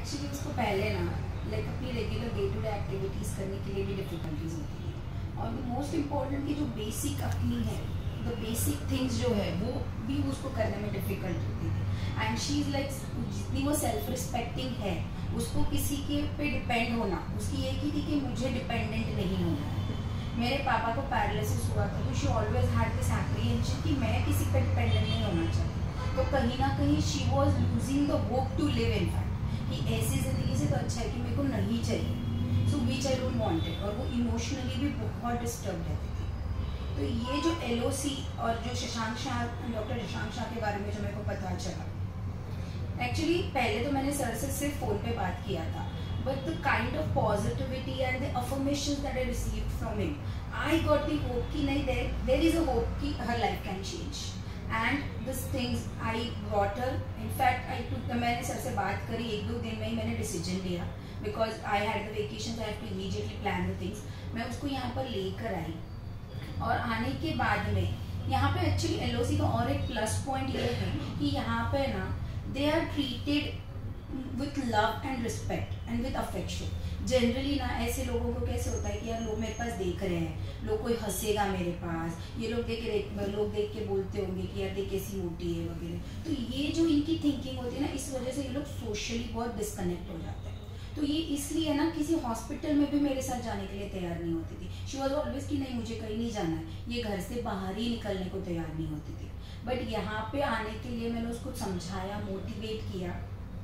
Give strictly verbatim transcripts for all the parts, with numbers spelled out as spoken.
Actually उसको पहले ना लाइक अपनी regular day to day activities करने के लिए भी डिफिकल्टीज होती है, और मोस्ट इम्पॉर्टेंट की जो बेसिक अपनी है, द बेसिक थिंग्स जो है वो भी उसको करने में डिफिकल्ट होती थी। एंड शी इज़ लाइक, जितनी वो सेल्फ रिस्पेक्टिंग है, उसको किसी के पे डिपेंड होना, उसकी एक ही थी कि मुझे डिपेंडेंट नहीं होना है। मेरे पापा को पैरालिसिस हुआ था, तो she always had this apprehension कि मैं किसी पे डिपेंडेंट नहीं होना चाहती। तो कहीं ना कहीं she was losing the hope to live in fact, कि ऐसी ज़िंदगी से तो अच्छा है कि मेरे को नहीं चाहिए, सो विच आई डोंट वांटेड। और वो इमोशनली भी बहुत डिस्टर्ब रहती थी। तो ये जो एल ओ सी और जो शशांक शाह, डॉक्टर शशांक शाह के बारे में जो मेरे को पता चला, एक्चुअली पहले तो मैंने सर से सिर्फ फ़ोन पे बात किया था, but the kind of positivity and the affirmation that I received from him, I got the hope कि नहीं, there there is a hope कि her life can change. And this things I brought her, in fact I too, मैंने sir से बात करी, एक दो दिन में ही मैंने डिसीजन लिया, because I had the vacation, I have to immediately plan the things. मैं उसको यहाँ पर लेकर आई, और आने के बाद में यहाँ पे एक्चुअली एल ओ सी का और एक प्लस पॉइंट ये है कि यहाँ पे ना they are treated with love and respect and with affection. Generally ना ऐसे लोगों को कैसे होता है कि यार लोग मेरे पास देख रहे हैं, लोग कोई हंसेगा मेरे पास, ये लोग देख के लोग देख के बोलते होंगे कि यार देख कैसी मोटी है वगैरह। तो ये जो इनकी थिंकिंग होती है ना, इस वजह से ये लोग सोशली बहुत डिस्कनेक्ट हो जाते हैं। तो ये इसलिए ना किसी हॉस्पिटल में भी मेरे साथ जाने के लिए तैयार नहीं होती थी। शी वॉज ऑलवेज कि नहीं मुझे कहीं नहीं जाना है, ये घर से बाहर ही निकलने को तैयार नहीं होती थी। बट यहाँ पे आने के लिए मैंने उसको समझाया, मोटिवेट किया,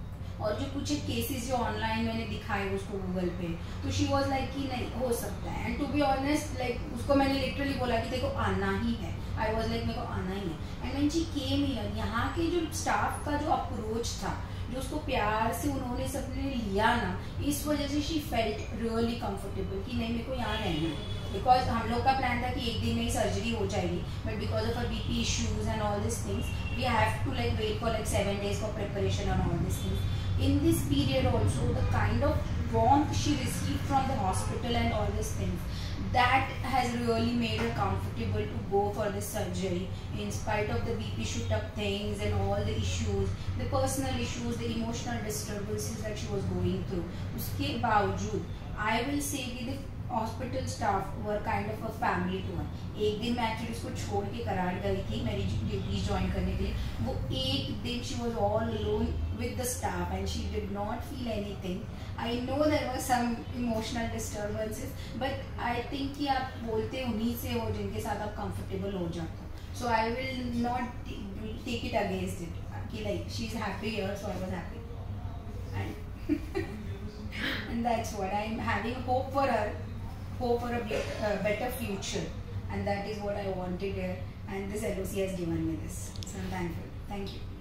और जो कुछ केसेस जो ऑनलाइन मैंने दिखाए उसको गूगल पे, तो शी वॉज लाइक कि नहीं हो सकता है। And to be honest like उसको मैंने लिटरली बोला कि देखो आना ही है, आई वॉज लाइक मेरे को आना ही है। And when she came here, यहाँ के जो स्टाफ का जो अप्रोच था, जो उसको प्यार से उन्होंने सबने लिया ना, इस वजह से शी फेल्ट रियली कंफर्टेबल कि नहीं मेरे को यहाँ रहना है। बिकॉज हम लोग का प्लान था कि एक दिन में ही सर्जरी हो जाएगी, but because of a BP issues and all this things we have to like wait for like seven days for preparation and all this things. In this period also, the kind of warmth she received from the hospital and all these things, that has really made her comfortable to go for this surgery in spite of the B P shoot up things and all the issues, the personal issues, the emotional disturbances that she was going through. उसके बावजूद I will say कि the hospital staff were kind of a family to her. एक दिन मैं actually उसको छोड़ के करार गई थी मेरी ड्यूटीज ज्वाइन करने के लिए, वो एक दिन she was all alone with the staff and she did not feel anything. I know there were some emotional disturbances, but I think कि आप बोलते उन्हीं से हो जिनके साथ आप कंफर्टेबल हो जाते हो। So I will not take it against it कि like she is happy here, so I was happy and and that's what I'm having hope for her, hope for a uh, better future, and that is what I wanted here, and this L O C has given me this, so I'm thankful. Thank you.